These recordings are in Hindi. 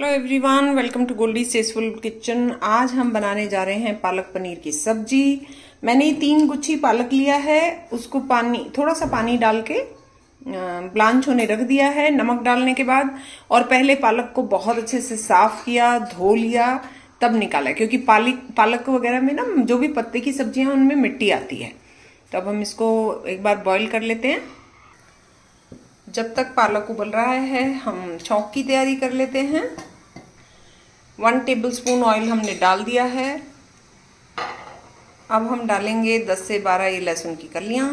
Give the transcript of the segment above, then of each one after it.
Hello everyone, welcome to Goldi tasteful kitchen. आज हम बनाने जा रहे हैं पालक पनीर की सब्जी। मैंने 3 गुच्छी पालक लिया है, उसको थोड़ा सा पानी डाल के ब्लांच होने रख दिया है नमक डालने के बाद। और पहले पालक को बहुत अच्छे से साफ किया, धो लिया, तब निकाला, क्योंकि पालक वगैरह में ना जो भी पत्ते की सब्जियां हैं उनमें मिट्टी आती है। तो अब हम इसको एक बार बॉईल कर लेते हैं। जब तक पालक उबल रहा है हम छौंक की तैयारी कर लेते हैं। 1 टेबलस्पून ऑयल हमने डाल दिया है। अब हम डालेंगे 10 से 12 ये लहसुन की कलियां।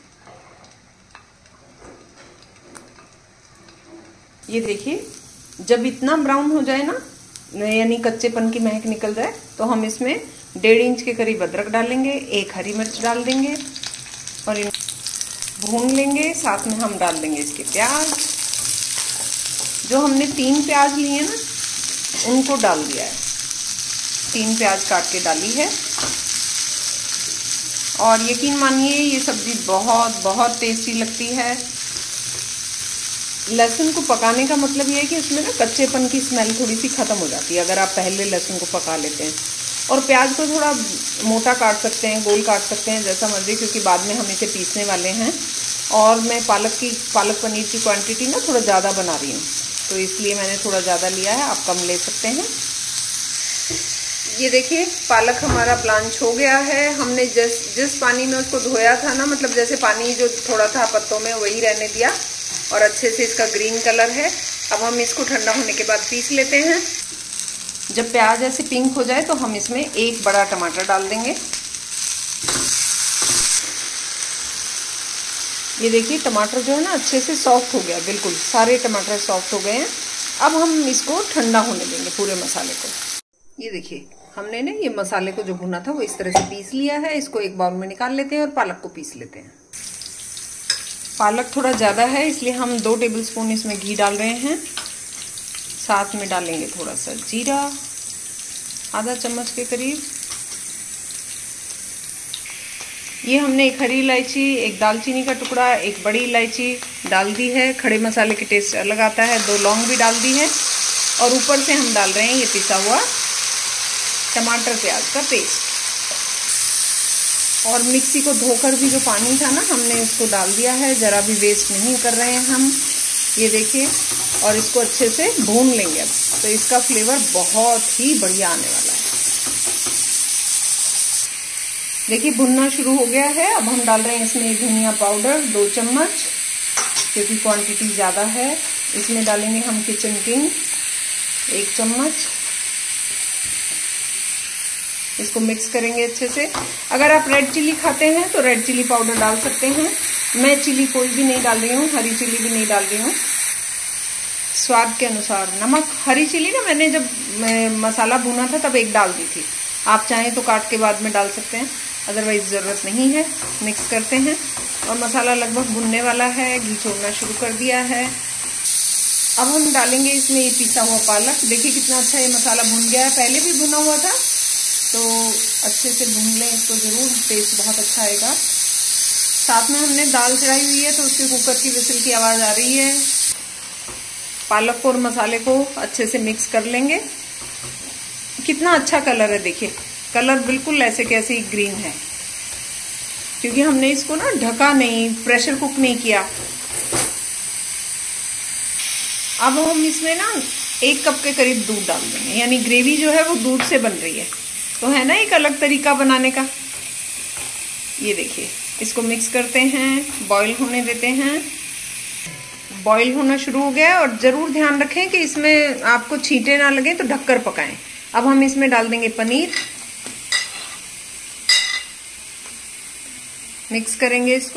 ये देखिए, जब इतना ब्राउन हो जाए ना, यानी कच्चेपन की महक निकल जाए, तो हम इसमें 1.5 इंच के करीब अदरक डालेंगे, 1 हरी मिर्च डाल देंगे और भून लेंगे। साथ में हम डाल देंगे इसके प्याज। जो हमने 3 प्याज लिए ना, उनको डाल दिया है। 3 प्याज काट के डाली है। और यकीन मानिए ये सब्जी बहुत बहुत टेस्टी लगती है। लहसुन को पकाने का मतलब ये है कि उसमें ना कच्चेपन की स्मेल थोड़ी सी खत्म हो जाती है अगर आप पहले लहसुन को पका लेते हैं। और प्याज को थोड़ा मोटा काट सकते हैं, गोल काट सकते हैं, जैसा मर्जी, क्योंकि बाद में हम इसे पीसने वाले हैं। और मैं पालक पनीर की क्वांटिटी ना थोड़ा ज़्यादा बना रही हूँ, तो इसलिए मैंने थोड़ा ज़्यादा लिया है, आप कम ले सकते हैं। ये देखिए, पालक हमारा ब्लांच हो गया है। हमने जिस पानी में उसको धोया था ना, मतलब जैसे पानी जो थोड़ा था पत्तों में, वही रहने दिया और अच्छे से इसका ग्रीन कलर है। अब हम इसको ठंडा होने के बाद पीस लेते हैं। जब प्याज ऐसे पिंक हो जाए तो हम इसमें 1 बड़ा टमाटर डाल देंगे। ये देखिए, टमाटर जो है ना अच्छे से सॉफ्ट हो गया, बिल्कुल सारे टमाटर सॉफ्ट हो गए हैं। अब हम इसको ठंडा होने देंगे पूरे मसाले को। ये देखिए, हमने ना ये मसाले को जो भुना था वो इस तरह से पीस लिया है। इसको एक बाउल में निकाल लेते हैं और पालक को पीस लेते हैं। पालक थोड़ा ज़्यादा है, इसलिए हम 2 टेबलस्पून इसमें घी डाल रहे हैं। साथ में डालेंगे थोड़ा सा जीरा, आधा चम्मच के करीब। ये हमने 1 हरी इलायची, 1 दालचीनी का टुकड़ा, 1 बड़ी इलायची डाल दी है। खड़े मसाले के टेस्ट अलग आता है। 2 लौंग भी डाल दी है। और ऊपर से हम डाल रहे हैं ये पिसा हुआ टमाटर प्याज का पेस्ट। और मिक्सी को धोकर भी जो पानी था ना, हमने उसको डाल दिया है। ज़रा भी वेस्ट नहीं कर रहे हैं हम। ये देखिए, और इसको अच्छे से भून लेंगे अब, तो इसका फ्लेवर बहुत ही बढ़िया आने वाला है। देखिए, भुनना शुरू हो गया है। अब हम डाल रहे हैं इसमें धनिया पाउडर 2 चम्मच, क्योंकि क्वांटिटी ज़्यादा है। इसमें डालेंगे हम किचन किंग 1 चम्मच। इसको मिक्स करेंगे अच्छे से। अगर आप रेड चिली खाते हैं तो रेड चिली पाउडर डाल सकते हैं। मैं चिली कोई भी नहीं डाल रही हूँ, हरी चिली भी नहीं डाल रही हूँ। स्वाद के अनुसार नमक। हरी चिली ना मैंने जब मसाला भुना था तब 1 डाल दी थी। आप चाहें तो काट के बाद में डाल सकते हैं, अदरवाइज ज़रूरत नहीं है। मिक्स करते हैं और मसाला लगभग भुनने वाला है, घी छोड़ना शुरू कर दिया है। अब हम डालेंगे इसमें ये पिसा हुआ पालक। देखिए कितना अच्छा ये मसाला भुन गया है। पहले भी भुना हुआ था, तो अच्छे से भून लें इसको ज़रूर, टेस्ट बहुत अच्छा आएगा। साथ में हमने दाल चढ़ाई हुई है, तो उसके कुकर की विसिल की आवाज़ आ रही है। पालक को और मसाले को अच्छे से मिक्स कर लेंगे। कितना अच्छा कलर है, देखिए कलर बिल्कुल ऐसे कैसे ही ग्रीन है, क्योंकि हमने इसको ना ढका नहीं, प्रेशर कुक नहीं किया। अब हम इसमें ना 1 कप के करीब दूध डाल देंगे, यानी ग्रेवी जो है वो दूध से बन रही है। तो है ना एक अलग तरीका बनाने का। ये देखिए, इसको मिक्स करते हैं, बॉईल होने देते हैं। बॉईल होना शुरू हो गया है। और ज़रूर ध्यान रखें कि इसमें आपको छींटे ना लगे, तो ढककर पकाएं। अब हम इसमें डाल देंगे पनीर। मिक्स करेंगे इसको।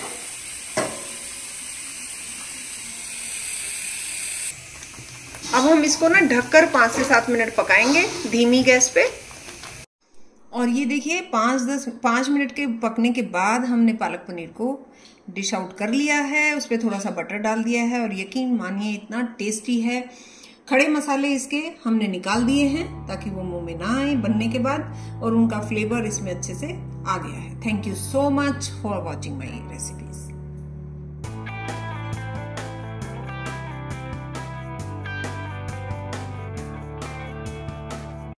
अब हम इसको ना ढककर 5 से 7 मिनट पकाएंगे धीमी गैस पे। और ये देखिए, 5 मिनट के पकने के बाद हमने पालक पनीर को डिश आउट कर लिया है। उस पर थोड़ा सा बटर डाल दिया है और यकीन मानिए इतना टेस्टी है। खड़े मसाले इसके हमने निकाल दिए हैं ताकि वो मुंह में ना आए बनने के बाद, और उनका फ्लेवर इसमें अच्छे से आ गया है। Thank you so much for watching my recipes.